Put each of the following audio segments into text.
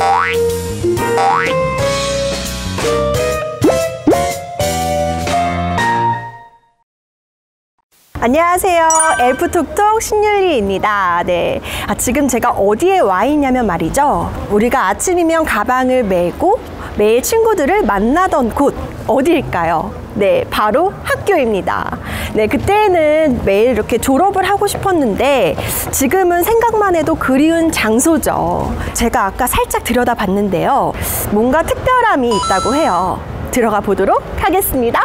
안녕하세요. 엘프톡톡 신율리입니다. 네. 지금 제가 어디에 와 있냐면 말이죠. 우리가 아침이면 가방을 메고 매일 친구들을 만나던 곳 어디일까요? 네, 바로 학교입니다. 네, 그때는 매일 이렇게 졸업을 하고 싶었는데 지금은 생각만 해도 그리운 장소죠. 제가 아까 살짝 들여다봤는데요. 뭔가 특별함이 있다고 해요. 들어가 보도록 하겠습니다.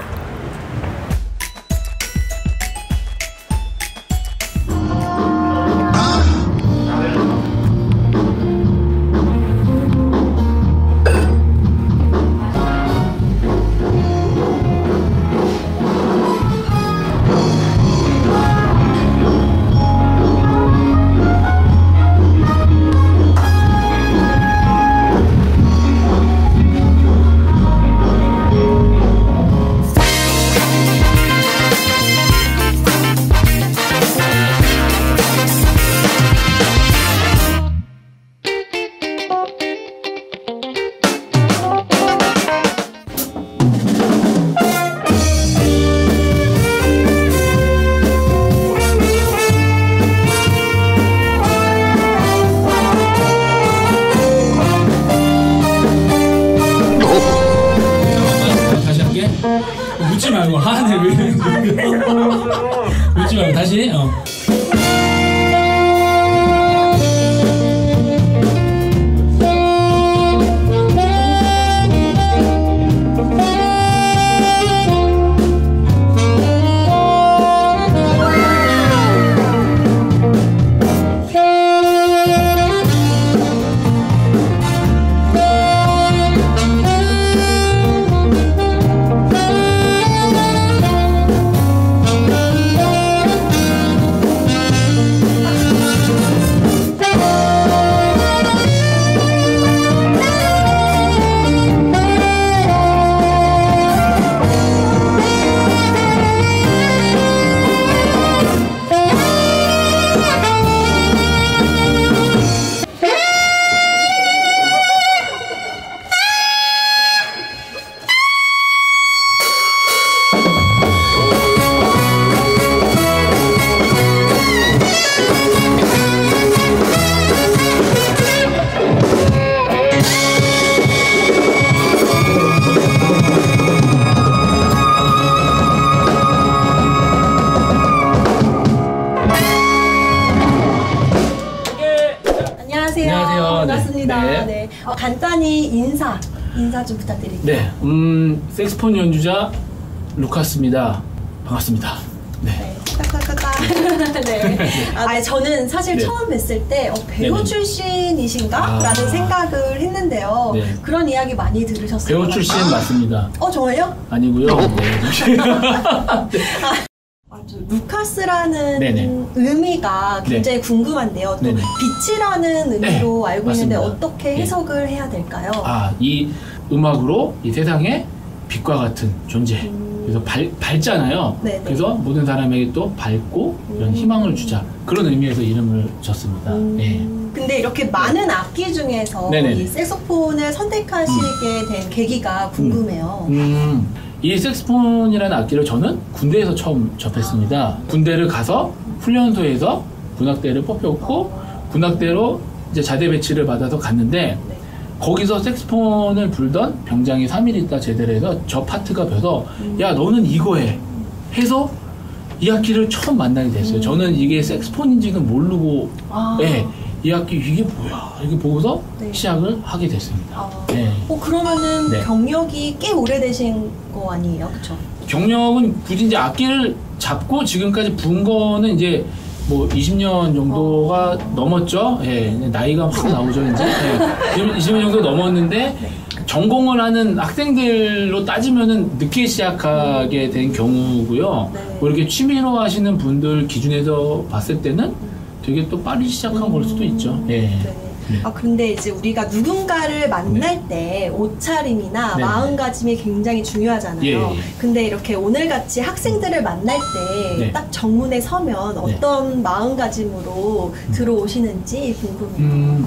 웃지 말고 하네 왜 웃지 말고 다시 반갑습니다. 네. 간단히 인사 좀 부탁드릴게요. 네, 색소폰 연주자 루카스입니다. 반갑습니다. 네. 네. 저는 사실 처음 뵀을 때 배우 출신이신가? 라는 생각을 했는데요. 네. 그런 이야기 많이 들으셨어요? 배우 출신 맞습니다. 정말요? 아니고요. 네. 루카스라는 의미가 굉장히 궁금한데요. 또 빛이라는 의미로 알고 있는데 어떻게 해석을 해야 될까요? 이 음악으로 이 세상에 빛과 같은 존재. 그래서 밝잖아요. 그래서 모든 사람에게 또 밝고 이런 희망을 주자. 그런 의미에서 이름을 줬습니다. 네. 근데 이렇게 많은 악기 중에서 이 색소폰을 선택하시게 된 계기가 궁금해요. 이 색소폰이라는 악기를 저는 군대에서 처음 접했습니다. 군대를 가서 훈련소에서 군악대를 뽑혔고 군악대로 이제 자대 배치를 받아서 갔는데 거기서 색소폰을 불던 병장이 3일 있다 제대를 해서 저 파트가 벼서 야 너는 이거 해 해서 이 악기를 처음 만나게 됐어요. 저는 이게 색소폰인지는 모르고 이 악기 이게 뭐야 이렇게 보고서 시작을 하게 됐습니다. 그러면은 경력이 꽤 오래되신 거 아니에요? 그쵸? 경력은 굳이 이제 악기를 잡고 지금까지 분 거는 이제 뭐 20년 정도가 넘었죠. 나이가 확 나오죠 이제. 20년 정도 넘었는데 전공을 하는 학생들로 따지면은 늦게 시작하게 된 경우고요. 뭐 이렇게 취미로 하시는 분들 기준에서 봤을 때는 되게 또 빨리 시작한 걸 수도 있죠. 근데 이제 우리가 누군가를 만날 때 옷차림이나 마음가짐이 굉장히 중요하잖아요. 근데 이렇게 오늘같이 학생들을 만날 때 딱 정문에 서면 어떤 마음가짐으로 들어오시는지 궁금해요.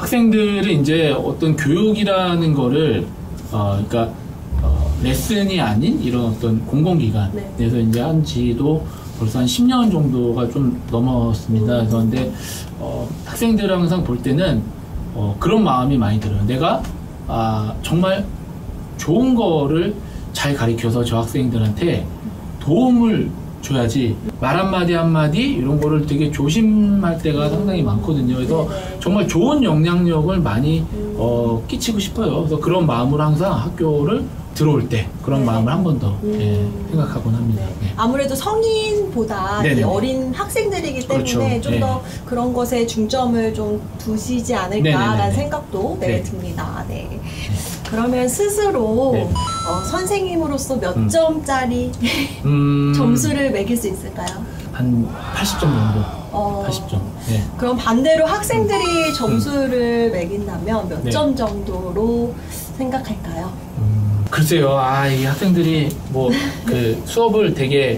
학생들이 이제 어떤 교육이라는 거를 그러니까 레슨이 아닌 이런 어떤 공공기관에서 이제 한 지도 벌써 한 10년 정도가 좀 넘었습니다. 그래서 근데 학생들을 항상 볼 때는 그런 마음이 많이 들어요. 내가 정말 좋은 거를 잘 가르쳐서 저 학생들한테 도움을 줘야지 말 한마디 한마디 이런 거를 되게 조심할 때가 상당히 많거든요. 그래서 정말 좋은 영향력을 많이 끼치고 싶어요. 그래서 그런 마음으로 항상 학교를 들어올 때 그런 마음을 한 번 더 생각하곤 합니다. 네. 아무래도 성인보다 이 어린 학생들이기 때문에 좀 더 그런 것에 중점을 좀 두시지 않을까라는 생각도 듭니다. 네. 그러면 스스로 선생님으로서 몇 점짜리 점수를 매길 수 있을까요? 한 80점 정도. 80점. 네. 그럼 반대로 학생들이 점수를 매긴다면 몇 점 정도로 생각할까요? 글쎄요. 이 학생들이 뭐 그 수업을 되게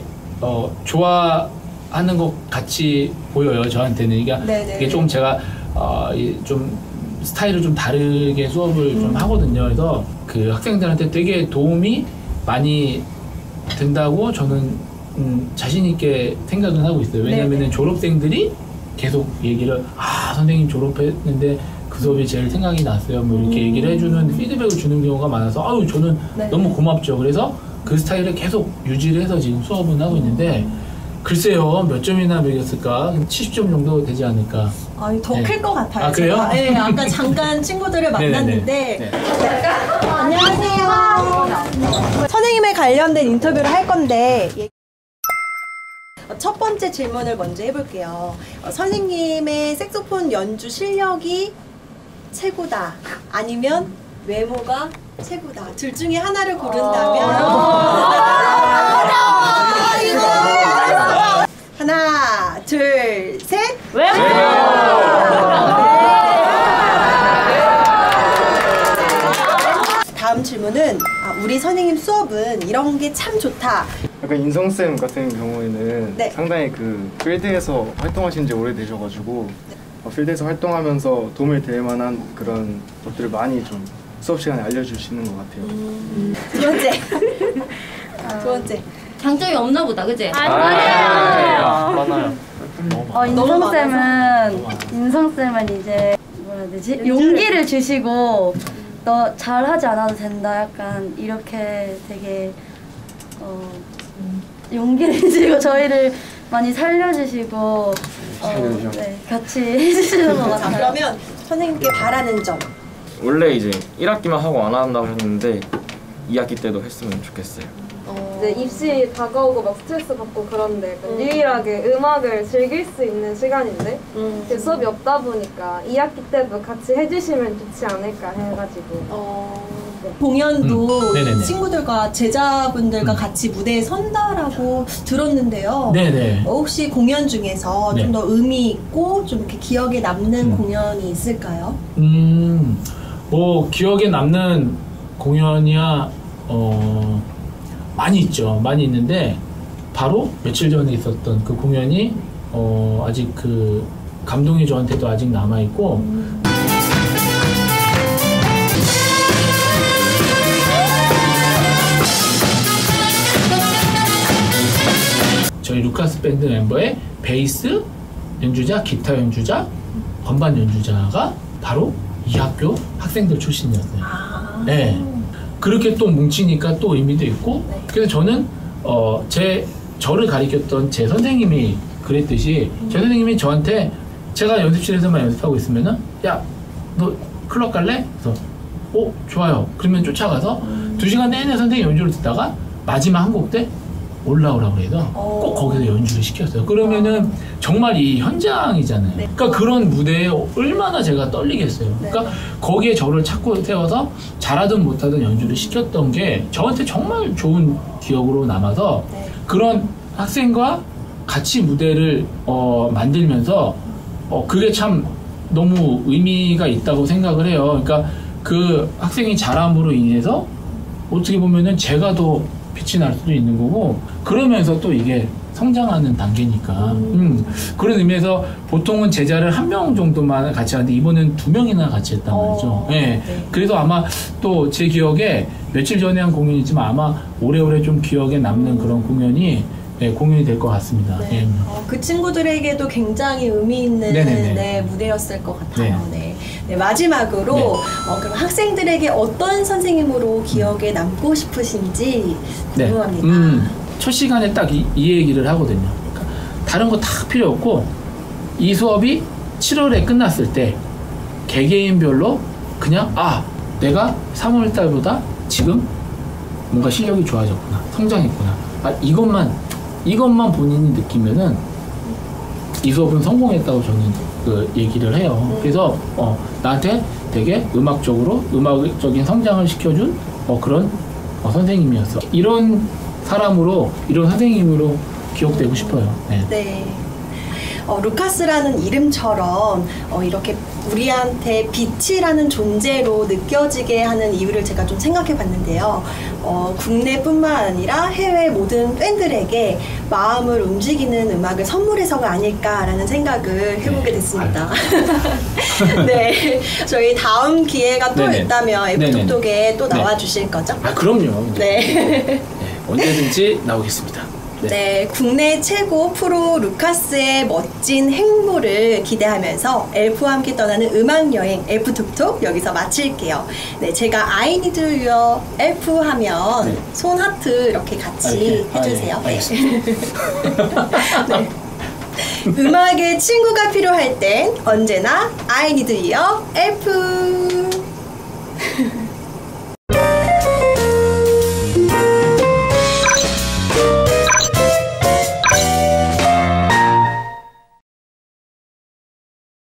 좋아하는 것 같이 보여요. 저한테는. 이게 좀 제가 좀 스타일을 좀 다르게 수업을 좀 하거든요. 그래서 그 학생들한테 되게 도움이 많이 된다고 저는 자신 있게 생각은 하고 있어요. 왜냐면은 졸업생들이 계속 얘기를 선생님 졸업했는데 그 수업이 제일 생각이 났어요. 뭐 이렇게 얘기를 해주는 피드백을 주는 경우가 많아서 저는 너무 고맙죠. 그래서 그 스타일을 계속 유지를 해서 지금 수업은 하고 있는데 글쎄요, 몇 점이나 매겼을까? 70점 정도 되지 않을까? 더 클 것 같아요. 그래요? 네, 아까 잠깐 친구들을 만났는데. 안녕하세요. 선생님에 관련된 인터뷰를 할 건데. 첫 번째 질문을 먼저 해볼게요. 선생님의 색소폰 연주 실력이 최고다, 아니면 외모가 최고다. 둘 중에 하나를 고른다면 하나, 둘, 셋. 외모. 다음 질문은 우리 선생님 수업은 이런 게 참 좋다. 약간 인성쌤 같은 경우에는 상당히 그 필드에서 활동하신 지 오래되셔가지고 필드에서 활동하면서 도움이 될 만한 그런 것들을 많이 좀 수업 시간에 알려주시는 것 같아요. 두 번째. 두 번째. 장점이 없나 보다, 그치? 많아요. 인성쌤은 이제 뭐라 해야 되지? 용기를 주시고 너 잘하지 않아도 된다, 약간 이렇게 되게 용기를 주시고 저희를 많이 살려주시고 같이 해주시는 것 같아요. 그러면 선생님께 바라는 점. 원래 이제 1학기만 하고 안 한다고 했는데 2학기 때도 했으면 좋겠어요. 이제 입시 다가오고 막 스트레스 받고 그런데 유일하게 음악을 즐길 수 있는 시간인데 수업이 없다 보니까 2학기 때도 같이 해주시면 좋지 않을까 해가지고 공연도 친구들과 제자분들과 같이 무대에 선다라고 들었는데요. 혹시 공연 중에서 좀 더 의미 있고 좀 이렇게 기억에 남는 공연이 있을까요? 뭐 기억에 남는 공연이야 많이 있죠. 많이 있는데 바로 며칠 전에 있었던 그 공연이 아직 그 감동이 저한테도 아직 남아 있고. 저희 루카스 밴드 멤버의 베이스 연주자, 기타 연주자, 건반 연주자가 바로 이 학교 학생들 출신이었어요. 네. 그렇게 또 뭉치니까 또 의미도 있고. 그래서 저는 저를 가르쳤던 제 선생님이 그랬듯이 제 선생님이 저한테 제가 연습실에서만 연습하고 있으면은 야, 너 클럽 갈래? 그래서 좋아요. 그러면 쫓아가서 2시간 내내 선생님 연주를 듣다가 마지막 한 곡 때 올라오라고 해서 꼭 거기서 연주를 시켰어요. 그러면은 정말 이 현장이잖아요. 그러니까 그런 무대에 얼마나 제가 떨리겠어요. 그러니까 거기에 저를 찾고 세워서 잘하든 못하든 연주를 시켰던 게 저한테 정말 좋은 기억으로 남아서 그런 학생과 같이 무대를 만들면서 그게 참 너무 의미가 있다고 생각을 해요. 그러니까 그 학생이 잘함으로 인해서 어떻게 보면은 제가 더 빛이 날 수도 있는 거고, 그러면서 또 이게 성장하는 단계니까. 그런 의미에서 보통은 제자를 1명 정도만 같이 하는데 이번엔 2명이나 같이 했단 말이죠. 네. 그래서 아마 또 제 기억에 며칠 전에 한 공연이지만 아마 오래오래 좀 기억에 남는 그런 공연이 공연이 될 것 같습니다. 네. 그 친구들에게도 굉장히 의미 있는 네, 무대였을 것 같아요. 네. 네, 마지막으로 그럼 학생들에게 어떤 선생님으로 기억에 남고 싶으신지 궁금합니다. 첫 시간에 딱 이 얘기를 하거든요. 그러니까 다른 거 다 필요 없고 이 수업이 7월에 끝났을 때 개개인별로 그냥 내가 3월 달보다 지금 뭔가 실력이 좋아졌구나, 성장했구나. 이것만 본인이 느끼면은 이 수업은 성공했다고 저는 그 얘기를 해요. 그래서 나한테 되게 음악적인 성장을 시켜준 그런 선생님이었어. 이런 사람으로, 이런 선생님으로 기억되고 싶어요. 네. 루카스라는 이름처럼 이렇게 우리한테 빛이라는 존재로 느껴지게 하는 이유를 제가 좀 생각해 봤는데요. 국내뿐만 아니라 해외 모든 팬들에게 마음을 움직이는 음악을 선물해서가 아닐까라는 생각을 해보게 됐습니다. 네. 저희 다음 기회가 또 있다면 F톡톡에 또 나와주실 거죠? 그럼요. 네. 언제든지 나오겠습니다. 네, 국내 최고 프로 루카스의 멋진 행보를 기대하면서 엘프와 함께 떠나는 음악여행 F톡톡 여기서 마칠게요. 네, 제가 I need your 엘프 하면 손 하트 이렇게 같이 해주세요. 네. 네. 음악의 친구가 필요할 땐 언제나 I need your 엘프.